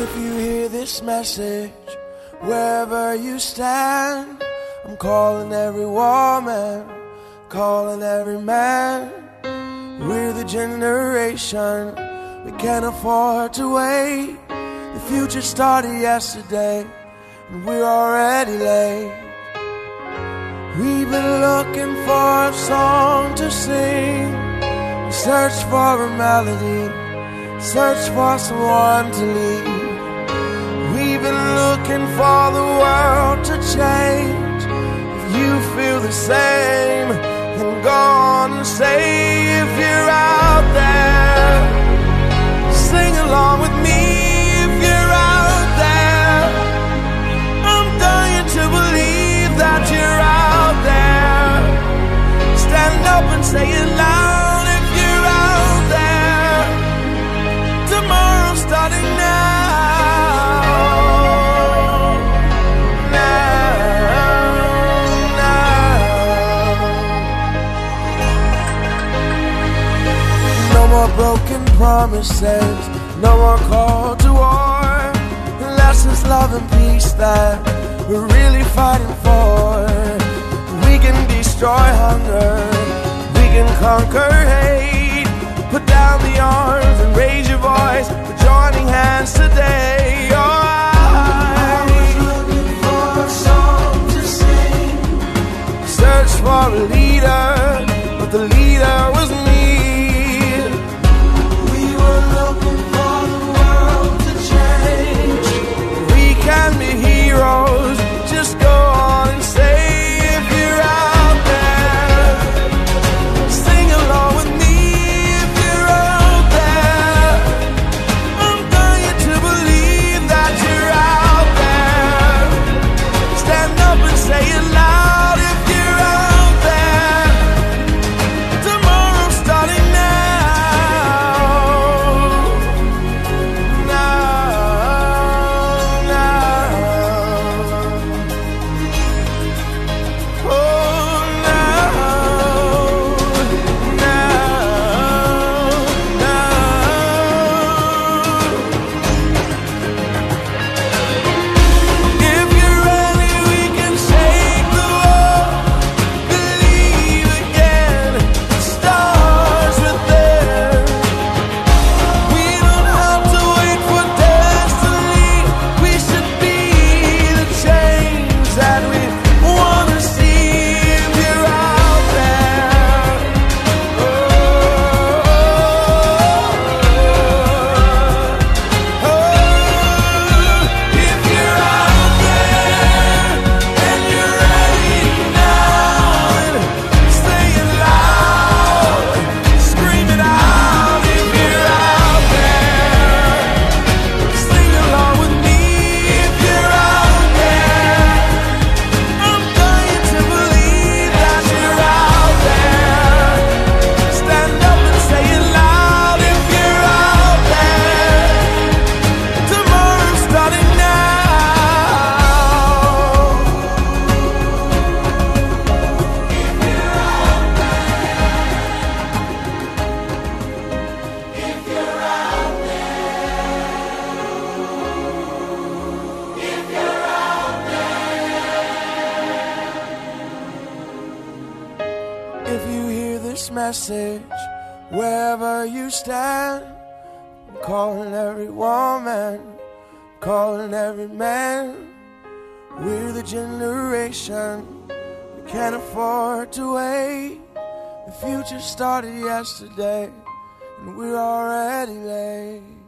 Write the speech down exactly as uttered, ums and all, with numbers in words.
If you hear this message, wherever you stand, I'm calling every woman, calling every man. We're the generation, we can't afford to wait. The future started yesterday, and we're already late. We've been looking for a song to sing, we search for a melody, search for someone to lead. We've been looking for the world to change. If you feel the same, then go on and say, if you're out there, sing along with me. If you're out there, I'm dying to believe that you're out there. Stand up and say it loud. If you're out there, tomorrow starting now. Broken promises, no more call to war, unless it's love and peace that we're really fighting for. We can destroy hunger, we can conquer hate. Put down the arms and raise your voice, we're joining hands today. Oh, I was looking for a song to sing, search for a leader, but the leader was me. Can be heroes, just go on and say, if you're out there, sing along with me. If you're out there, I'm dying to believe that you're out there. Stand up and say it loud. If you're out there, tomorrow's starting now. If you hear this message, wherever you stand, I'm calling every woman, calling every man. We're the generation, we can't afford to wait. The future started yesterday, and we're already late.